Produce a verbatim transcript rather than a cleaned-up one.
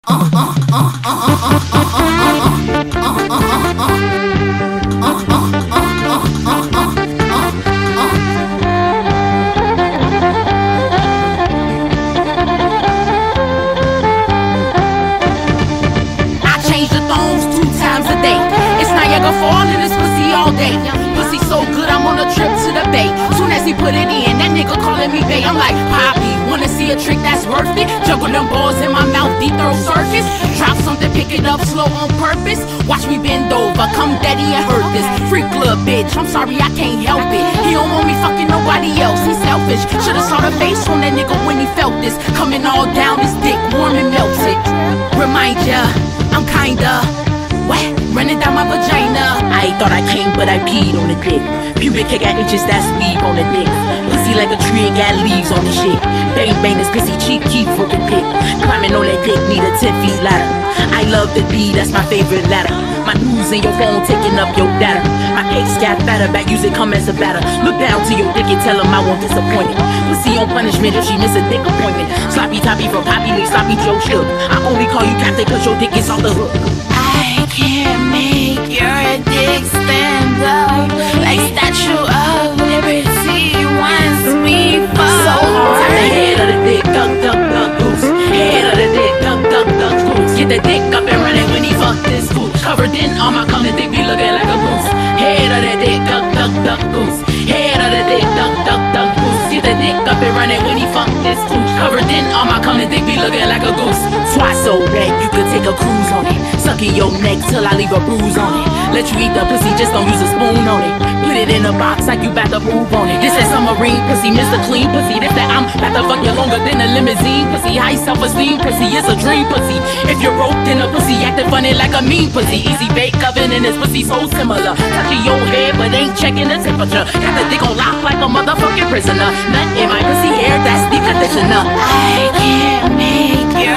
Fall in this pussy all day. Pussy so good, I'm on a trip to the bay. Soon as he put it in, that nigga calling me bae. I'm like, Papi, wanna see a trick that's worth it? Juggle them balls in my mouth, deep throat circus. Drop something, pick it up slow on purpose. Watch me bend over, come daddy and hurt this. Freak little bitch, I'm sorry, I can't help it. He don't want me fucking nobody else, he's selfish. Should've saw the face on that nigga when he felt this. Coming all down his dick, warm and melted. Remind ya, I'm kinda wet, running down my vagina. I thought I came, but I peed on the dick. Pubic hair got inches, that's weave on the dick. Pussy like a tree, got leaves on the shit. Bang bang, this pissy cheap, keep fucking dick. Climbing on that dick, need a ten feet ladder. I love the D, that's my favorite ladder. My news in your phone, taking up your data. My ex got fatter, back use it, come as a batter. Look down to your dick and tell him I won't disappoint it. Pussy on punishment if she miss a dick appointment. Sloppy toppy from Papi, like sloppy Joe Shook. I only call you captain cause your dick is off the hook. I can't make your dick stand up like Statue of Liberty wants me for so hard. The head of the dick, duck, duck, duck, goose. Head of the dick, duck, duck, duck, goose. Get the dick up and run it when he fuck this fool. Covered in all my cum, the dick be looking like a goose. Head of the dick, duck, duck, duck, goose. Head of the dick, duck, duck, duck, goose. Get the dick up and run it when he fuck this fool. Covered in all my cum, the dick be looking like a goose. Twat so red, you could take a cruise on it. Sucking your neck till I leave a bruise on it. Let you eat the pussy, just don't use a spoon on it. Put it in a box like you bout to move on it. This is submarine pussy, Mister Clean pussy. This that I'm bout to fuck you longer than a limousine pussy. High self-esteem pussy, it's a dream pussy. If you're broke, then a pussy acting funny like a mean pussy. Easy bake oven and this pussy so similar. Touching your head but ain't checking the temperature. Got the dick on lock like a motherfucking prisoner. Nut in my pussy hair, that's the conditioner. I can't make your